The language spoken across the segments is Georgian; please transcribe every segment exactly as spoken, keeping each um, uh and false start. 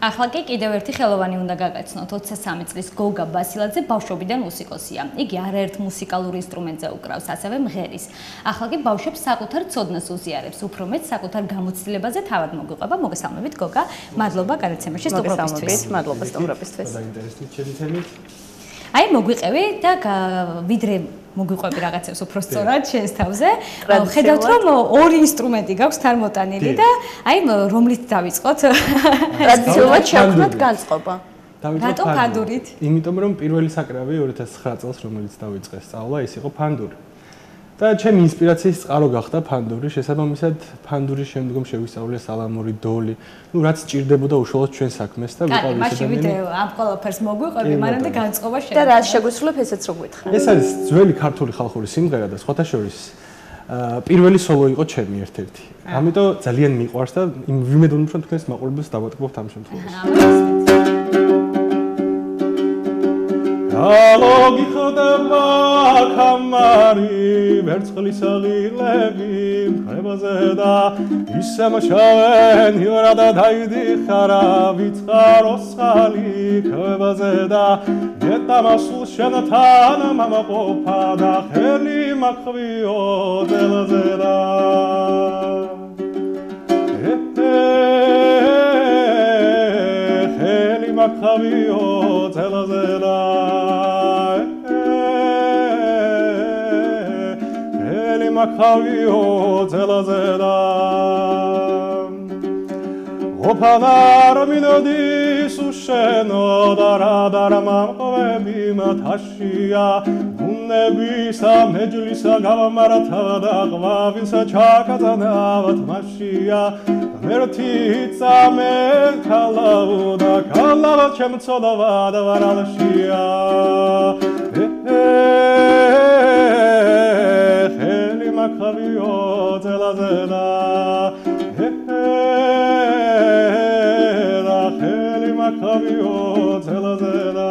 ახლა კი კიდევ ერთი ხელოვანი უნდა გაგაცნოთ. ოცდასამი წლის გოგა ბასილაძე ბავშვობიდან მუსიკოსია. იგი არაერთ მუსიკალურ ინსტრუმენტზე უკრავს, ასევე მღერის. ახლა კი ბავშვებს საკუთარ ცოდნას უზიარებს, უფრო მეტ საკუთარ გამოცდილებაზე თავად მოგვიყვება. მოგესალმებით გოგა, მადლობა გადაცემაში სტუმრობისთვის. მადლობა სტუმრობისთვის. დაინტერესებით ჩემი თემით. აი მოგვიყევი და ვიდრე მოგვიყვები რაღაცებს უფრო სწორად შენს თავზე. ხედავთ რომ ორი ინსტრუმენტი გაქვს თან მოტანილი და აი რომლით დავიწყოთ? ტრადიციულად შევქმნათ განწყობა. რატო ფანდურით? იმიტომ რომ პირველი საკრავი ორი ათას ცხრა წელს რომელიც დავიწყე სწავლა, ის იყო ფანდური. და ჩემი ინსპირაციის წყარო გახდა ფანდური, შესაბამისად ფანდურის შემდგომ შევისწავლე სალამური, დოლი, ну რაც ჭირდებოდა უშუალოდ ჩვენ საქმეს და ვიყავი ეს ადამიანი. მაშინ ვიდრე ამ ყველაფერს მოგვიყვები, მანამდე განწყობა შეგვიძლია. და რა შეგვიძლია ესეც რო გითხრა. ეს არის ძველი ქართული ხალხური სიმღერა და სხვათა შორის პირველი სოლო იყო ჩემი ერთ-ერთი. ამიტომ ძალიან მიყვარს და ვიმედოვნებ რომ თქვენს მაყურებელს დავატკბობთ ამ შემთხვევაში. ალოგი ხდება კამარი ვერცხლის აღილები მხრებაზე და ისემოშავენ იორა და დაიდიხარა ვიწყაროს ხალი ხვებაზე და მეტამასულ შენთან მამაყოფა და ხელი მახვიო ძელაზე და ხელი მახვიო ძელაზე და makavio zelazela Opanar minodi susheno dara dara mamqovebi matashia Gunnebisa mejlisa gavamaratava da qvavisa chakazanavat mashia Mertitsa men kalauda kalavat chemtsodava da varalashia makavio zelazela la kheli makavio zelazela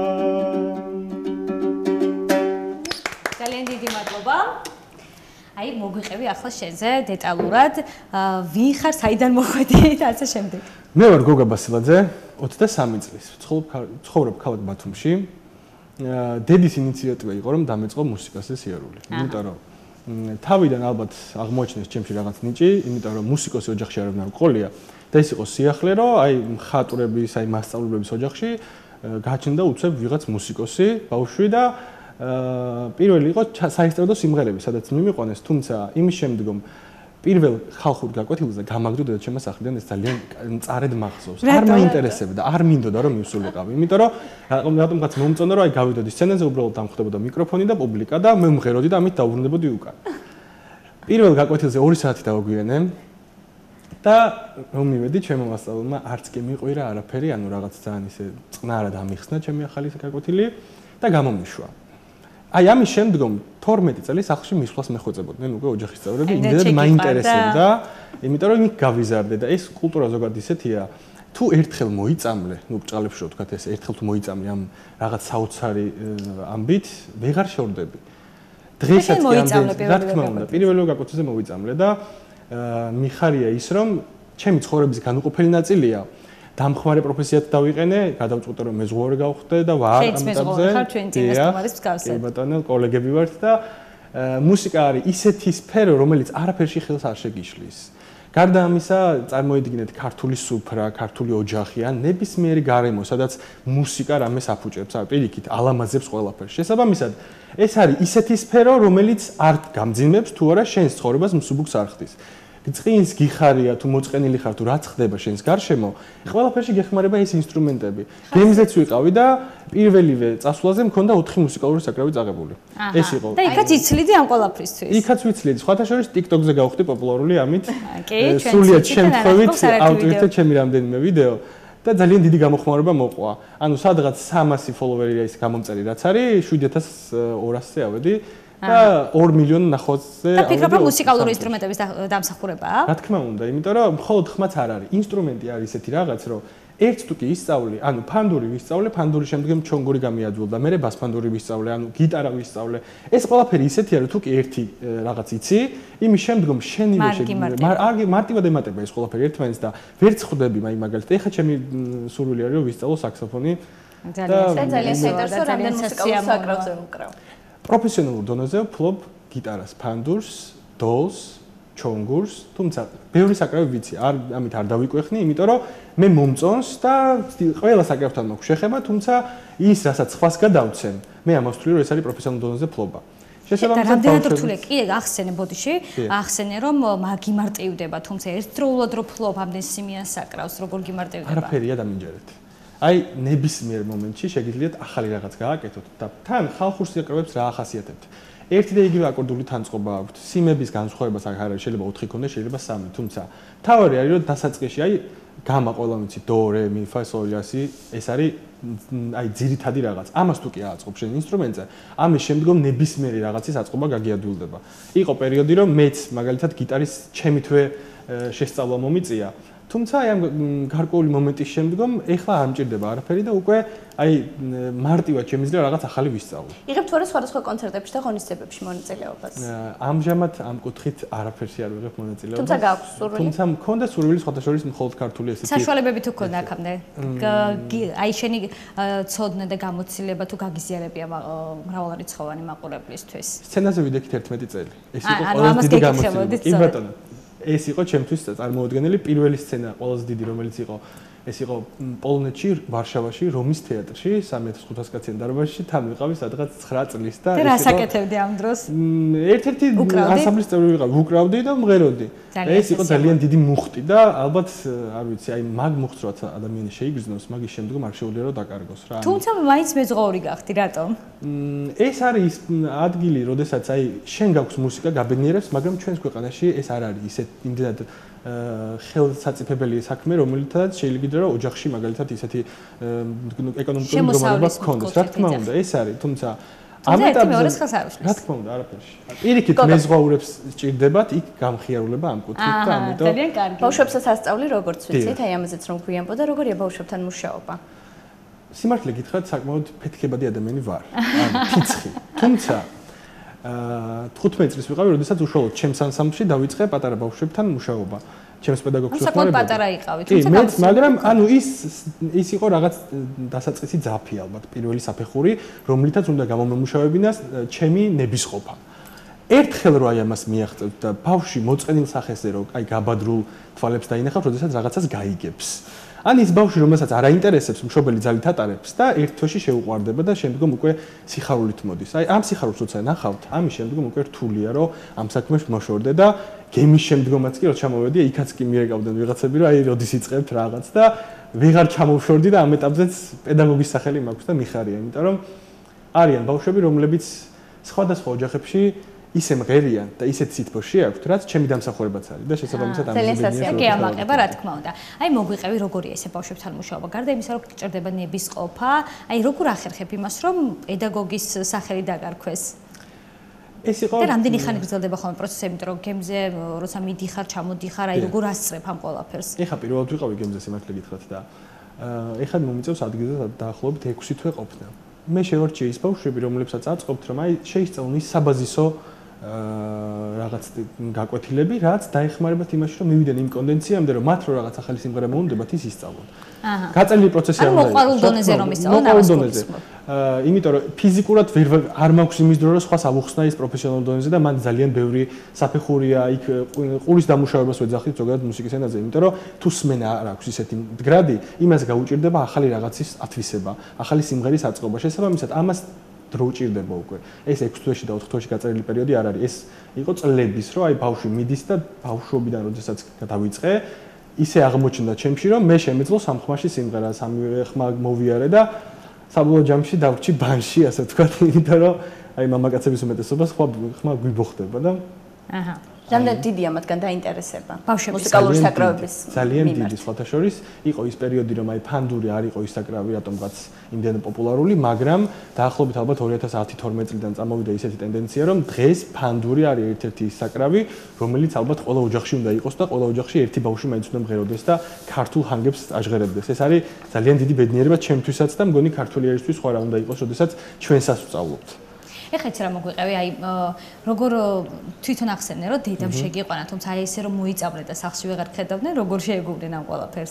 ძალიან დიდი მადლობა. აი მოგვიყევი ახლა შენზე დეტალურად ვინ ხარ, საიდან მოხვედი და ასე შემდეგ. მე ვარ გოგა ბასილაძე, ოცდასამი წლის. ცხოვრობ ქალაქ ბათუმში. დედის ინიციატივა იყო რომ დამეწყო მუსიკაზე სიარული. იმიტომ რომ თავიდან ალბათ აღმოჩნდეს ჩემში რაღაც ნიჭი, იმიტომ რომ მუსიკოსი ოჯახში არ უნდა ვიყოლია და ის იყო სიახლე, რომ აი მხატვრების, აი მასწავლებლების ოჯახში გაჩნდა უცებ ვიღაც მუსიკოსი, ბავშვი და პირველი იყო საესტრადო სიმღერები, სადაც მიმიყვანეს, თუმცა იმის შემდგომ პირველ ხალხურ გაკვეთილზე გამაგდოდა ჩემს სახლიდან ეს ძალიან მწარედ მახსოვს. არ მაინტერესებდა, არ მინდოდა რომ მივსულიყავი, იმიტომ რომ რატომღაც მომწონდა რომ აი გავიდოდი სცენაზე, უბრალოდ დამხვდებოდა მიკროფონი და პუბლიკა და მე მღეროდი და ამით დავუბრუნდებოდი უკან. პირველ გაკვეთილზე ორი საათი დავგვიანე და რომ მივედი ჩემო მასწავლებელმა არც კი მიყვირა არაფერი, ანუ რაღაც ძალიან ისე წყნარად ამიხსნა ჩემი ახალი გაკვეთილი და გამომიშვა. აი ამის შემდგომ თორმეტი წელი სახლში მისვლას მეხვეწებოდნენ უკვე ოჯახის წევრები, იმდენად მაინტერესებდა, იმიტომ რომ იქ გავიზარდე და ეს კულტურა ზოგადად ისეთია, თუ ერთხელ მოიწამლე, ნუ ბჭყალებში რო ვთქვათ ეს, ერთხელ თუ მოიწამლე ამ რაღაც საოცარი ამბით, ვეღარ შორდები. დღესაც კი ამდენ, რა თქმა უნდა, პირველ გაკვეთილზე მოვიწამლე და მიხარია ის, რომ ჩემი ცხოვრების განუყოფელი ნაწილია დამხმარე პროფესიად დავიყენე, გადავწყვიტე რომ მეზღვაური გავხდე და ვარ ამ ეტაპზე. კი ბატონო, კოლეგები ვართ და მუსიკა არის ისეთი სფერო, რომელიც არაფერში ხელს არ შეგიშლის. გარდა ამისა, წარმოიდგინეთ ქართული სუფრა, ქართული ოჯახი ან ნებისმიერი გარემო, სადაც მუსიკა რამეს აფუჭებს, პირიქით, ალამაზებს ყველაფერს. შესაბამისად, ეს არის ისეთი სფერო, რომელიც არ გამძიმებს თუ არა შენს ცხოვრებას მსუბუქს არ ხდის. წყინს გიხარია თუ მოწყენილი ხარ თუ რაც ხდება შენს გარშემო, ყველაფერში გეხმარება ეს ინსტრუმენტები. გემზეც ვიყავი და პირველივე წასვლაზე მქონდა ოთხი მუსიკალური საკრავი წაღებული. ეს იყო. და იქაც იცლიდი ამ ყველაფრისთვის. იქაც ვიცლიდი. სხვათა შორის TikTok-ზე გავხდი პოპულარული ამით. სრულიად შემთხვევით ავტვირთე ჩემი რამდენიმე ვიდეო და ძალიან დიდი გამოხმაურება მოყვა. ანუ სადღაც სამასი ფოლოვერია ის გამომწერი რაც არის, შვიდ ათას ორასზე ავედი. და ორ მილიონ ნახვაზე და ფიქრობ რომ მუსიკალური ინსტრუმენტების დამსახურებაა? რა თქმა უნდა, იმიტომ რომ მხოლოდ ხმაც არ არის. ინსტრუმენტი არის ესეთი რაღაც, რომ ერთ თუ კი ისწავლე, ანუ ფანდური ვისწავლე, ფანდური შემდგომ ჩონგური გამიაძულდა, მე ბასფანდური ვისწავლე, ანუ გიტარა ვისწავლე. ეს ყველაფერი ისეთია, რომ თუ კი ერთი რაღაც იცი, იმის შემდგომ შენივე შეგვიძლია მარტივად ემატება ეს ყველაფერი ერთმანეთს და ვერც ხვდები, აი მაგალითად, ეხლა ჩემი სურვილი არის, რომ ვისწავლო საქსოფონი. ძალიან ძალიან საინტერესო, რამდენ მუსიკალურ საკრავზე უკრავ. პროფესიონალურ დონეზე ვფლობ გიტარას, ფანდურს, დოლს, ჩონგურს, თუმცა ბევრი საკრავი ვიცი, არ ამით არ დავიკვეხნი, იმიტომ რომ მე მომწონს და ყველა საკრავთან მაქვს შეხება, თუმცა ის რასაც სხვას გადავცემ, მე ამავსთვლი რომ ეს არის პროფესიონალურ დონეზე ფლობა. შესაბამისად რამდენად რთულია კი ახსენე ბოდიში, ახსენე რომ გიმარტივდება, თუმცა ერთდროულად რო ფლობ ამდენ სიმიან საკრავს, როგორ გიმარტივდება? არაფერია დამინჯერეთ. აი ნებისმიერ მომენტში შეგიძლიათ ახალი რაღაც გააკეთოთ და თან ხალხურ საკრავებს რა ახასიათებთ. ერთი და იგივე აკორდული თანწყობა აქვთ. სიმების განსხვავებას არ არის, შეიძლება ოთხი ქონდეს, შეიძლება სამი, თუმცა თავი არის რომ დასაწყისში აი გამა ყველა ვიცი დო, რე, მი, ფა, სოლ, ლა, სი, ეს არის აი ძირითადი რაღაც. ამას თუ კი აწყობ შენ ინსტრუმენტზე, ამის შემდგომ ნებისმიერი რაღაცის აწყობა გაგიადვილდება. იყო პერიოდი რომ მეც მაგალითად გიტარის ჩემი თვე შესწავლა მომიწია. თუმცა აი ამ გარკვეული მომენტის შემდგომ ეხლა არ მჭირდება არაფერი და უკვე აი მარტივად შემიძლია რაღაც ახალი ვისწავლო. იღებთ თუ არა სხვადასხვა კონცერტებში და ღონისძიებებში მონაწილეობას? ამჟამად ამ კუთხით არაფერში არ ვიღებ მონაწილეობას. თუმცა გააქვს სურვილი? თუმცა მქონდა სურვილი სხვათა შორის მხოლოდ ქართული ესეთი. საშუალებები თუ ქონდა აქამდე? აი შენი ცოდნა და გამოცდილება თუ გაგიზიარებია მრავალრიცხოვანი მაყურებლისთვის? სცენაზე ვიდექით ერთმეტი წელი. ეს იყო ყველაზე დიდი გამოცდილება. კი ბატონო. ეს იყო ჩემთვის წარმოუდგენელი პირველი სცენა, ყველაზე დიდი, რომელიც იყო ეს იყო პოლონეთში, ვარშავაში, რომის თეატრში, სამი ათას ხუთას კაციან დარბაზში, თან ვიყავი სადღაც ცხრა წლის და ეს იყო. რა საკეთებდი ამ დროს? ერთ-ერთი ანსამბლის წევრი ვიყავი, ვუკრავდი და მღეროდი. ეს იყო ძალიან დიდი მუხტი და ალბათ არ ვიცი, აი მაგ მუხტს რაც ადამიანი შეიგრძნოს, მაგის შემდგომ არ შეუძლია რომ დაკარგოს რა. თუმცა მაინც მეზღვაური გახდი, რატომ? ეს არის ადგილი, როდესაც აი შენ გაქვს მუსიკა გაბედნიერებს, მაგრამ ჩვენს ქვეყანაში ეს არ არის ისეთ იმდენად ხელსაწიფებელი საქმე, რომელთაც შეიძლება რომ ოჯახში მაგალითად ისეთი ეკონომიკური მდგომარეობა გქონდეს. რა თქმა უნდა, ეს არის, თუმცა ამ ეტაპზე რა თქმა უნდა, არაფერში. პირიქით მეზღვაურებს სჭირდებათ იქ გამხიარულება ამ კუთხით და ამიტომ ძალიან კარგი. ბავშვებსაც ასწავლი როგორც ვიცით, აი ამაზეც რომ გვიამბო და როგორია ბავშვებთან მუშაობა? სიმართლე გითხრათ, საკმაოდ ფეთქებადი ადამიანი ვარ. ანუ ფიცხი. თუმცა თხუთმეტი წლის ვიყავი, როდესაც უშუალოდ ჩემს ანსამბლში დავიწყე პატარა ბავშვებთან მუშაობა. ჩემს პედაგოგს ვხმარებოდი. საკმაოდ პატარა იყავი, თუმცა მე, მაგრამ ანუ ის ის იყო რაღაც დასაწყისი ძაფი ალბათ, პირველი საფეხური, რომლითაც უნდა გამომემუშავებინას ჩემი ნებისყოფა. ერთხელ რო აი ამას მიაღწევთ და ბავშვი მოწყენილ სახეზე რო აი გაბადრულ თვალებს დაინახავთ, როდესაც რაღაცას გაიგებს. ან ის ბავშვი, რომელსაც არ აინტერესებს მშობელი ძალით ატარებს და ერთ თვეში შეუყვარდება და შემდგომ უკვე სიხარულით მოდის. აი ამ სიხარულს როცა ნახავთ, ამის შემდგომ უკვე რთულია, რომ ამ საქმეში მოშორდე და გემის შემდგომაც კი რო ჩამოვედი, იქაც კი მიერეკავდნენ ვიღაცები, რომ აი როდის იწყებთ რაღაც და ვეღარ ჩამოვშორდი და ამ ეტაპზეც პედაგოგის სახელი მაქვს და მიხარია, იმიტომ რომ არიან ბავშვები, რომლებიც სხვადასხვა ოჯახებში ისე მღერიან და ისეთ სითბოში აქვთ, რაც ჩემი დამსახურებაც არის და შესაბამისად ამ ზებენია. კი ამაყება, რა თქმა უნდა. აი მოგვიყევი როგორია ესე ბავშვებთან მუშაობა. გარდა იმისა, რომ გჭირდება ნებისყოფა, აი როგორ ახერხებ იმას, რომ პედაგოგის სახელი დაგარქვეს? ეს იყო და რამდენი ხანი გრძელდება ხოლმე პროცესი, იმიტომ რომ გემზე როცა მიდიხარ, ჩამოდიხარ, აი როგორ ასწრებ ამ ყველაფერს? ეხა პირველად ვიყავი გემზე სიმართლე გითხრათ და ეხლა მომიწევს ადგილზე დაახლოებით ექვსი თვე ყოფნა. მე შევარჩიე ის ბავშვები, რომლებსაც აწყობთ, რომ აი შეისწავლონ ის საბაზისო რაღაც გაკვეთილები, რაც დაეხმარებათ იმაში, რომ მივიდნენ იმ კონდენციამდე, რომ მათ რო რაღაც ახალი სიმღერა მოუნდებათ, ის ისწავლონ. აჰა. გაწელილი პროცესი არ უნდა იყოს. ანუ მოყვარულ დონეზე რომ ისწავლონ, ამას გულისხმობ. აა, იმიტომ რომ ფიზიკურად არ მაქვს იმის დრო, რომ სხვას ავუხსნა ის პროფესიონალურ დონეზე და მან ძალიან ბევრი საფეხურია, იქ ყურის დამუშავებას ვეძახით ზოგადად მუსიკის ენაზე, იმიტომ რომ თუ სმენა არ აქვს ისეთი მდგრადი, იმას გაუჭირდება ახალი რაღაცის ათვისება, ახალი სიმღერის აწყობა. შესაბამისად, ამას დრო უჭირდება უკვე. ეს ექვსი თვეში და ოთხ თვეში გაწერილი პერიოდი არ არის. ეს იყო წლების, რომ აი ბავშვი მიდის და ბავშვობიდან როდესაც დავიწყე, ისე აღმოჩნდა ჩემში, რომ მე შემეძლო სამ ხმაში სიმღერა, სამივე ხმა მოვიარე და საბოლოო ჯამში დავრჩი ბანში, ასე ვთქვათ, იმიტომ რომ აი მამაკაცების უმეტესობას ხმა ხმა გვიბოხდება და აჰა. რამდენად დიდია მათგან დაინტერესება ბავშვების მუსიკალური საკრავების ძალიან დიდი სხვათა შორის იყო ის პერიოდი რომ აი ფანდური არ იყო ის საკრავი რატომღაც იმდენად პოპულარული მაგრამ დაახლოებით ალბათ ორი ათას ათი თორმეტი წლიდან წამოვიდა ისეთი ტენდენცია რომ დღეს ფანდური არის ერთ-ერთი ის საკრავი რომელიც ალბათ ყველა ოჯახში უნდა იყოს და ყველა ოჯახში ერთი ბავშვი მაინც უნდა მღეროდეს და ქართულ ჰანგებს აჟღერებდეს ეს არის ძალიან დიდი ბედნიერება ჩემთვისაც და მგონი ქართველი ერისთვის სხვა რა უნდა იყოს როდესაც ჩვენსაც ვსწავლობთ ეხლა იცი რა მოგვიყევი აი როგორ თვითონ ახსენე რომ დედამ შეგიყვანა თუმცა აი ესე რომ მოიწავლე და სახლში ვეღარ ხედავდნენ როგორ შეეგუდნენ ამ ყველაფერს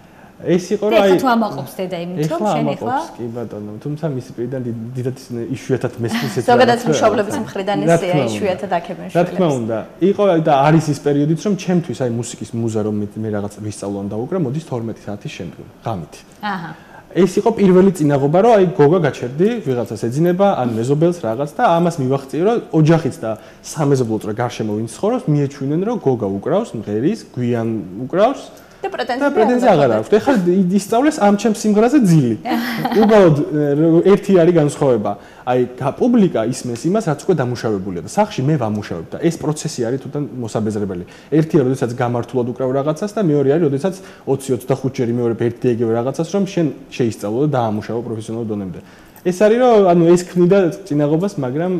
ეს იყო რა აი თუ ამაყობს დედა იმით რომ შენ ეხლა კი ბატონო თუმცა მისი პირიდან დიდად იშვიათად მესმის ეს ზოგადად მშობლების მხრიდან ესეა იშვიათად აქებენ შვილებს რა თქმა უნდა იყო და არის ის პერიოდიც რომ ჩემთვის აი მუსიკის მუზა რომ მე რაღაც ვისწავლო და დაუკრა მოდის თორმეტი საათის შემდგომ ღამით აჰა ეს იყო პირველი წინაღობა რომ აი გოგა გაჩერდი ვიღაცას ეძინება ან მეზობელს რაღაც და ამას მივახციე რომ ოჯახიც და სამეზობლო წრე გარშემო ვინც ცხოვრობს მიეჩვენენ რომ გოგა უკრავს მღერის გვიან უკრავს და პრეტენზია აღარ აქვს. ეხლა ისწავლეს ამ ჩემს სიმღერაზე ძილი. უბრალოდ ერთი არის განსხვავება. აი პუბლიკა ისმენს იმას, რაც უკვე დამუშავებულია და სახში მე ვამუშავებ და ეს პროცესი არის თუნდაც მოსაბეზრებელი. ერთია, როდესაც გამართულად უკრავ რაღაცას და მეორე არის, როდესაც ოცი ოცდახუთი ჯერ იმეორებ ერთი ეგევე რაღაცას, რომ შენ შეისწავლო და დაამუშავო პროფესიონალურ დონემდე. ეს არის რომ ანუ ეს ქმნიდა წინაღობას, მაგრამ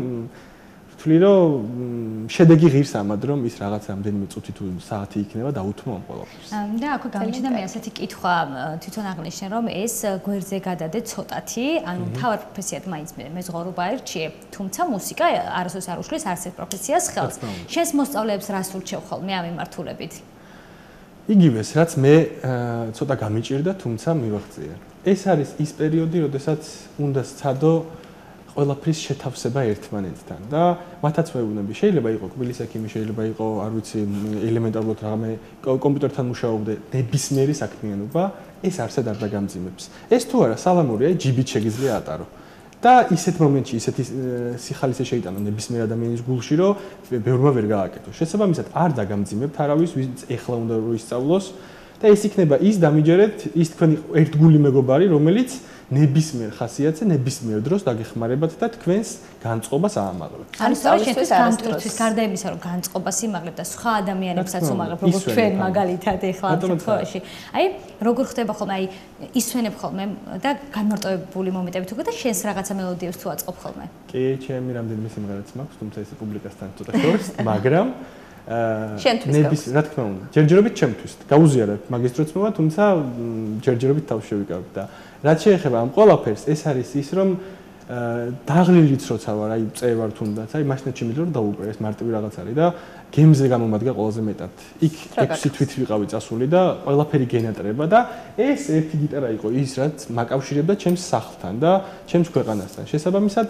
ვთვლი რომ შედეგი ღირს ამად რომ ის რაღაც რამდენიმე წუთი თუ საათი იქნება დაუთმო ამ ყველაფერს. და აქ გამიჩნდა მე ასეთი კითხვა თვითონ აღნიშნე რომ ეს გვერდზე გადადე ცოტათი, ანუ თავარ პროფესიად მაინც მე მეზღვაურობა ერჩიე, თუმცა მუსიკა არასდროს არ უშლის არც ერთ პროფესიას ხელს. შენს მოსწავლეებს რას ურჩევ ხოლმე ამ მიმართულებით? იგივეს, რაც მე ცოტა გამიჭირდა, თუმცა მივაღწია. ეს არის ის პერიოდი, როდესაც უნდა სცადო ყველაფრის შეთავსება ერთმანეთთან და მათაც მეუბნები შეიძლება იყოს კბილის ექიმი შეიძლება იყოს არ ვიცი ელემენტარულად რამე კომპიუტერთან მუშაობდე ნებისმიერი საქმიანობა ეს არსად არ დაგამძიმებს ეს თუ არა სალამურია ჯიბით შეგიძლია ატარო და ისეთ მომენტში ისეთი სიხალისე შეიტანო ნებისმიერ ადამიანის გულში რომ ბევრმა ვერ გააკეთო შესაბამისად არ დაგამძიმებთ არავის ვინც ეხლა უნდა რომ ისწავლოს და ეს იქნება ის დამიჯერეთ ის თქვენი ერთგული მეგობარი რომელიც ნებისმიერ ხასიათზე ნებისმიერ დროს დაგეხმარებათ და თქვენს განწყობას აამაღლებთ. ანუ სწავლისთვის განწყობისთვის გარდა იმისა რომ განწყობას იმაღლებთ და სხვა ადამიანებსაც უმაღლებთ როგორც თქვენ მაგალითად ეხლა ამ შემთხვევაში. აი როგორ ხდება ხოლმე აი ისვენებ ხოლმე და განმარტოვებული მომენტებით უკვე და შენს რაღაცა მელოდიებს თუ აწყობ ხოლმე. კი, ჩემი რამდენიმე სიმღერაც მაქვს, თუმცა ეს პუბლიკასთან ცოტა შორს, მაგრამ შენთვის რა თქმა უნდა, ჯერჯერობით ჩემთვის. გაუზიარებ მაგისტროც მოვა, თუმცა ჯერჯერობით თავს შევიკავებ და რაც შეეხება ამ ყველაფერს, ეს არის ის რომ დაღლილიც როცა ვარ, აი წევარ თუნდაც, აი მაშინაც შემიძლია რომ დაუკვირე, ეს მარტივი რაღაც არის და გემზე გამომადგა ყველაზე მეტად. იქ ექვსი თვით ვიყავი წასული და ყველაფერი გენატრება და ეს ერთი გიტარა იყო ის, რაც მაკავშირებდა ჩემს სახლთან და ჩემს ქვეყანასთან. შესაბამისად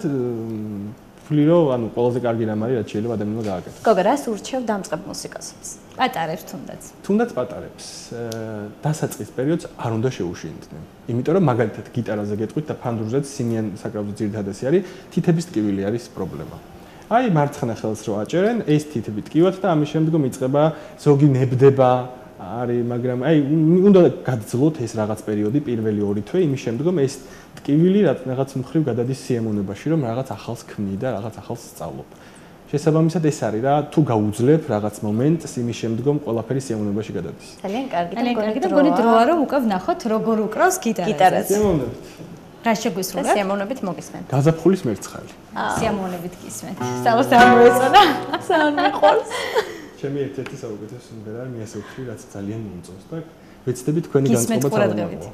ვთვლი რომ ანუ ყველაზე კარგი რამ არის რაც შეიძლება ადამიანმა გააკეთოს. გოგა, რას ურჩევ დამწყებ მუსიკოსებს? პატარებს თუნდაც. თუნდაც პატარებს. დასაწყის პერიოდს არ უნდა შეუშინდნენ. იმიტომ რომ მაგალითად გიტარაზე გეტყვით და ფანდურზეც სიმიან საკრავზე ძირითადად ეს არის თითების ტკივილი არის პრობლემა. აი მარცხენა ხელს რო აჭერენ, ეს თითები ტკივათ და ამის შემდგომ იწყება ზოგი ნებდება არის, მაგრამ აი უნდა გაძლოთ ეს რაღაც პერიოდი პირველი ორი თვე, იმის შემდგომ ეს ტკივილი რაღაც მხრივ გადადის სიამოვნებაში, რომ რაღაც ახალს ქმნი და რაღაც ახალს სწავლობ. შესაბამისად ეს არის რა, თუ გაუძლებ რაღაც მომენტს, იმის შემდგომ ყველაფერი სიამოვნებაში გადადის. ძალიან კარგი და მგონი დროა რომ უკვე ვნახოთ როგორ უკრავს გიტარაზე. სიამოვნებით. რა შეგვისურვებ? და სიამოვნებით მოგისმენთ. გაზაფხულის მერცხალი. სიამოვნებით გისმენთ. სწავლას ამოეწონა. სამ მეყოლს. ჩემი ერთ-ერთი საუკეთესო სიმღერა არის მიასოქში, რაც ძალიან მომწონს და ვეცდები თქვენი განწყობა წავამოყო.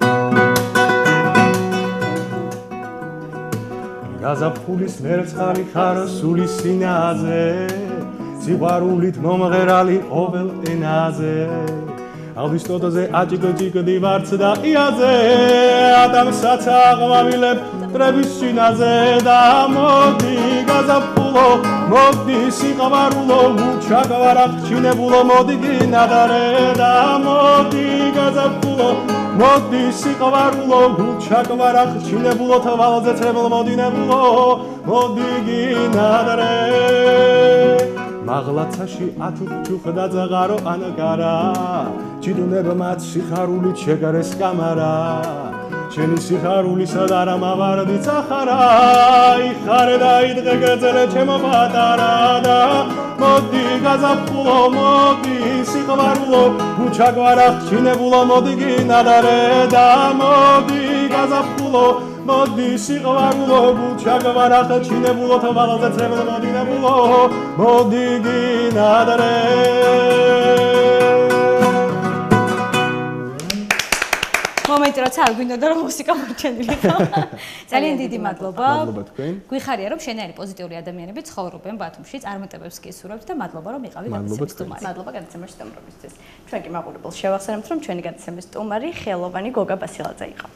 გაზაფხულის მერცხალი ხარ სული სინაზე, სიყვარულით მომღერალი ყოველ ენაზე. აგვისტოდაზე აჭიკო-ჭიკოდი ვარც და იაზე, ადამიანსაც აღვავილებ ტრების შინაზე და მოდი გაზაფხულო, მოდი სიყვარულო, ჩაგვარა ხჩინებულო, მოდი გინადარე და მოდი გაზაფხულო, მოდი სიყვარულო, ჩაგვარა ხჩინებულო, თვალზე წრებულ მოდინებულო, მოდი გინადარე. მაღლაცაში ათუქჩუხ და ზაღარო ანკარა, ჩიდუნება მათ სიხარულით შეგარეს კამარა. შენი სიხარულისა და რამავარდი წახარა, იხარე და იდღე გეძელე ჩემო პატარა და მოდი გაზაფხულო მოდი სიყვარულო უჩაგვარა ხჩინებულო მოდი გინადარე და მოდი გაზაფხულო მოდი სიყვარულო უჩაგვარა ხჩინებულო თვალზე წრებულ მოდინებულო მოდი გინადარე მომენტი როცა არ გვინდოდა რომ მუსიკა მორჩენილიყო. ძალიან დიდი მადლობა. მადლობა თქვენ. გვიხარია რომ შენიანი პოზიტიური ადამიანები ცხოვრობენ ბათუმში, წარმატებებს გისურვებთ და მადლობა რომ იყავი გადაცემის სტუმარი. მადლობა გადაცემაში სტუმრობისთვის. ჩვენ კი მაყურებელს შევახსენებთ რომ ჩვენი გადაცემის სტუმარი ხელოვანი გოგა ბასილაძე იყო.